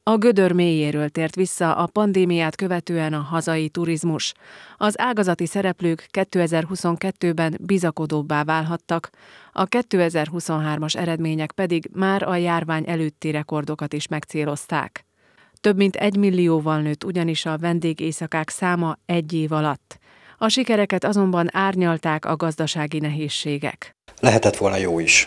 A gödör mélyéről tért vissza a pandémiát követően a hazai turizmus. Az ágazati szereplők 2022-ben bizakodóbbá válhattak, a 2023-as eredmények pedig már a járvány előtti rekordokat is megcélozták. Több mint 1 millióval nőtt ugyanis a vendégészakák száma egy év alatt. A sikereket azonban árnyalták a gazdasági nehézségek. Lehetett volna jó is.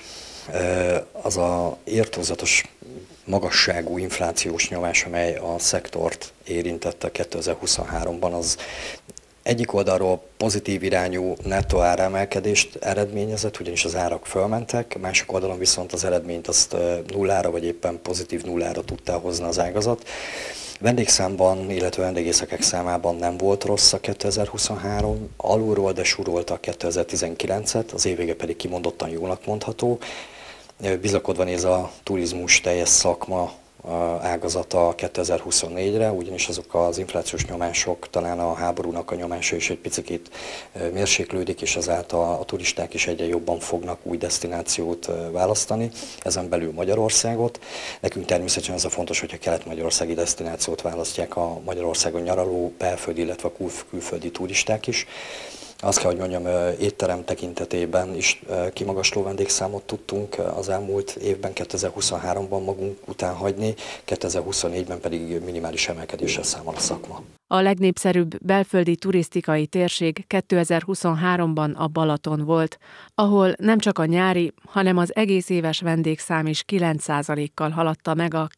Az a irtózatos magasságú inflációs nyomás, amely a szektort érintette 2023-ban, az egyik oldalról pozitív irányú nettó áremelkedést eredményezett, ugyanis az árak fölmentek, másik oldalon viszont az eredményt azt nullára vagy éppen pozitív nullára tudta hozni az ágazat. Vendégszámban, illetve vendégészakák számában nem volt rossz a 2023, alulról, de súrolta a 2019-et, az év vége pedig kimondottan jónak mondható. Bizakodva néz a turizmus teljes szakma ágazata 2024-re, ugyanis azok az inflációs nyomások, talán a háborúnak a nyomása is egy picit mérséklődik, és ezáltal a turisták is egyre jobban fognak új desztinációt választani, ezen belül Magyarországot. Nekünk természetesen ez a fontos, hogyha kelet-magyarországi desztinációt választják a Magyarországon nyaraló, belföldi, illetve a külföldi turisták is. Azt kell, hogy mondjam, étterem tekintetében is kimagasló vendégszámot tudtunk az elmúlt évben, 2023-ban magunk után hagyni, 2024-ben pedig minimális emelkedéssel számol a szakma. A legnépszerűbb belföldi turisztikai térség 2023-ban a Balaton volt, ahol nem csak a nyári, hanem az egész éves vendégszám is 9%-kal haladta meg a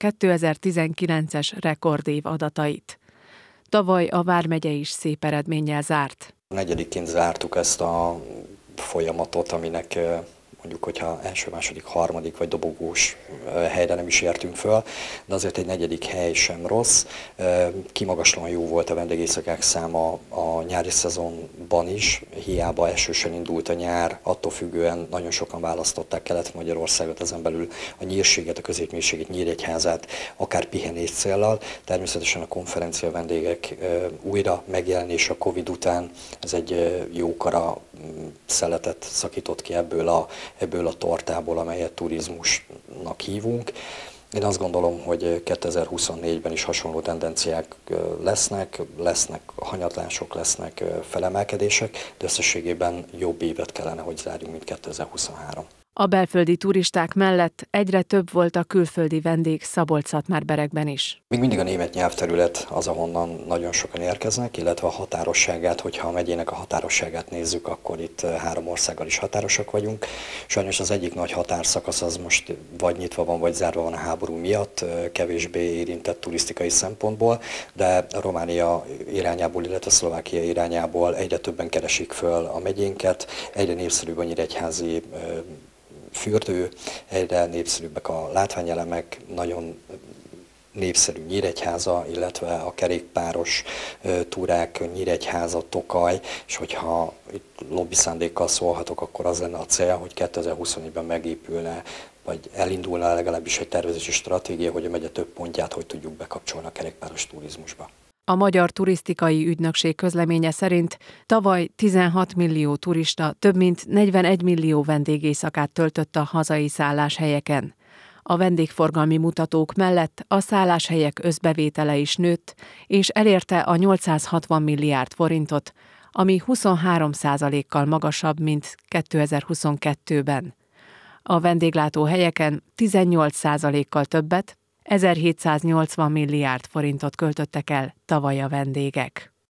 2019-es rekordév adatait. Tavaly a vármegye is szép eredménnyel zárt. Negyediként zártuk ezt a folyamatot, aminek mondjuk, hogyha első, második, harmadik vagy dobogós helyre nem is értünk föl, de azért egy negyedik hely sem rossz. Kimagaslóan jó volt a vendégészakák száma a nyári szezonban is, hiába esősen indult a nyár, attól függően nagyon sokan választották Kelet-Magyarországot, ezen belül a Nyírséget, a Középmérséget, Nyíregyházát, akár pihenés céllal. Természetesen a konferencia vendégek újra megjelenése a Covid után, ez egy jókora szeletet szakított ki ebből a tortából, amelyet turizmusnak hívunk. Én azt gondolom, hogy 2024-ben is hasonló tendenciák lesznek hanyatlások, lesznek felemelkedések, de összességében jobb évet kellene, hogy zárjunk, mint 2023. A belföldi turisták mellett egyre több volt a külföldi vendég Szabolcs-Szatmár-Berekben is. Még mindig a német nyelvterület az, ahonnan nagyon sokan érkeznek, illetve a határosságát, hogyha a megyének a határosságát nézzük, akkor itt 3 országgal is határosak vagyunk. Sajnos az egyik nagy határszakasz az most vagy nyitva van, vagy zárva van a háború miatt, kevésbé érintett turisztikai szempontból, de a Románia irányából, illetve a Szlovákia irányából egyre többen keresik föl a megyénket, egyre népszerűbb a nyíregyházi fürdő, egyre népszerűbbek a látványelemek, nagyon népszerű Nyíregyháza, illetve a kerékpáros túrák, Nyíregyháza, Tokaj, és hogyha itt lobby szándékkal szólhatok, akkor az lenne a cél, hogy 2024-ben megépülne, vagy elindulna legalábbis egy tervezési stratégia, hogy a megye több pontját hogy tudjuk bekapcsolni a kerékpáros turizmusba. A Magyar Turisztikai Ügynökség közleménye szerint tavaly 16 millió turista több mint 41 millió vendégészakát töltött a hazai szálláshelyeken. A vendégforgalmi mutatók mellett a szálláshelyek összbevétele is nőtt, és elérte a 860 milliárd forintot, ami 23%-kal magasabb, mint 2022-ben. A vendéglátóhelyeken 18%-kal többet, 1780 milliárd forintot költöttek el tavaly a vendégek.